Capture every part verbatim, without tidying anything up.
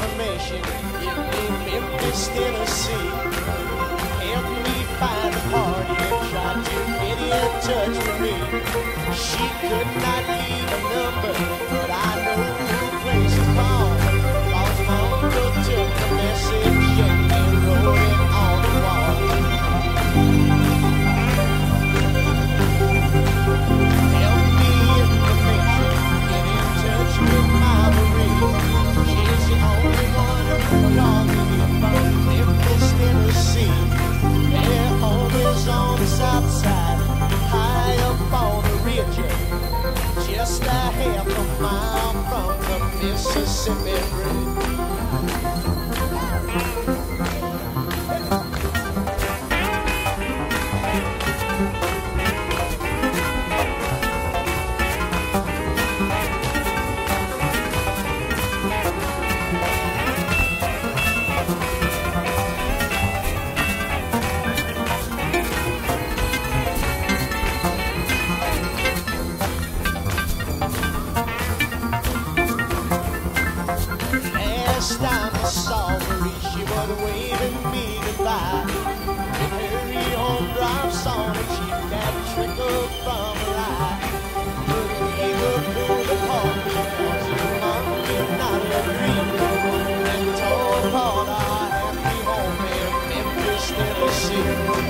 information. Give me Memphis, Tennessee. Help me find a party and try to get in touch with me. She could not leave a number, but I know who place to call. Cause Mama took the message and wrote it on the wall. Help me information, get in touch with my Marie. She's the only one who can call me from Memphis, Tennessee. Their home is on the south side, high up on the ridge, just a half a mile from the Mississippi Bridge. Last time I saw Marie, she was waving me goodbye. With her home drive song, and she got trickled from her eye. But we were cool apart because her mom did not agree, and tore apart our happy home in Memphis, Tennessee.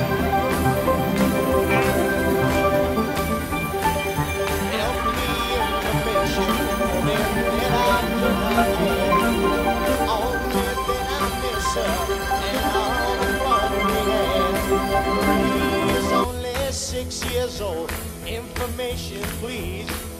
Help me information, then that I could not get. He's only six years old. Information, please.